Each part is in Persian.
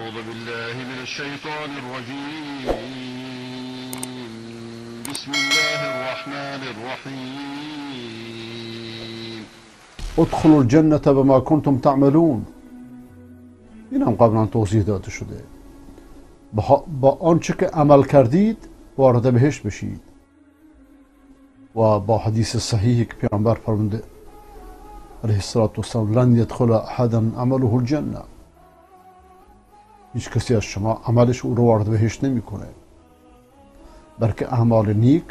أعوذ بالله من الشيطان الرجيم. بسم الله الرحمن الرحيم. ادخلوا الجنة بما كنتم تعملون. این هم قبلا توضیح داده شده. با آنچه که عمل کردید وارد بهشت بشید. و با حدیث صحیحی که پیامبر فرموده علیه الصلاة والسلام لن يدخل احدا عمله الجنه، هیچ کسی از شما عملش او رو وارد بهشت نمیکنه، بلکه اعمال نیک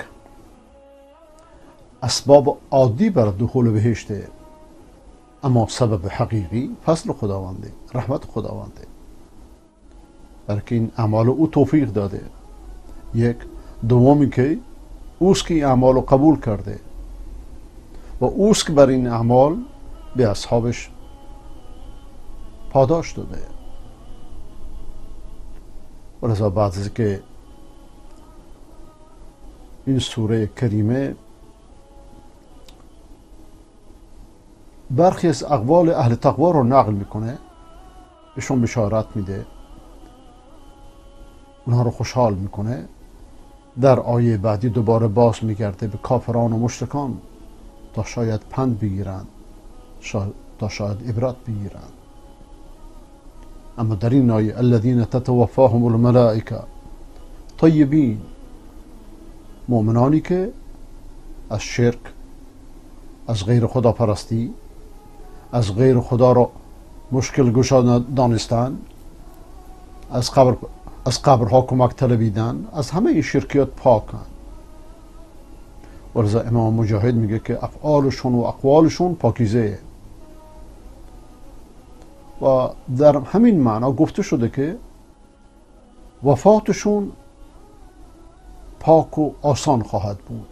اسباب عادی برای دخول بهشته، اما سبب حقیقی فضل خداونده، رحمت خداونده، بلکه این اعمال او توفیق داده. یک دومی که اوست که این اعمال رو قبول کرده و اوست که بر این اعمال به اصحابش پاداش داده. ولذا بعد از که این سوره کریمه برخی از اقوال اهل تقوا رو نقل میکنه، بهشون بشارت میده، اونها رو خوشحال میکنه، در آیه بعدی دوباره باز میگرده به کافران و مشرکان تا شاید پند بگیرند، تا شاید عبرت بگیرند. اما در این آیه الذین تتوفاهم الملائکه طیبین، مؤمنانی که از شرک، از غیر خدا پرستی، از غیر خدا را مشکل گشا دانستن، از قبرها کمک طلبیدن، از همه این شرکیات پاکن. ولذا امام مجاهد میگه که افعالشون و اقوالشون پاکیزه. و در همین معنا گفته شده که وفاتشون پاک و آسان خواهد بود.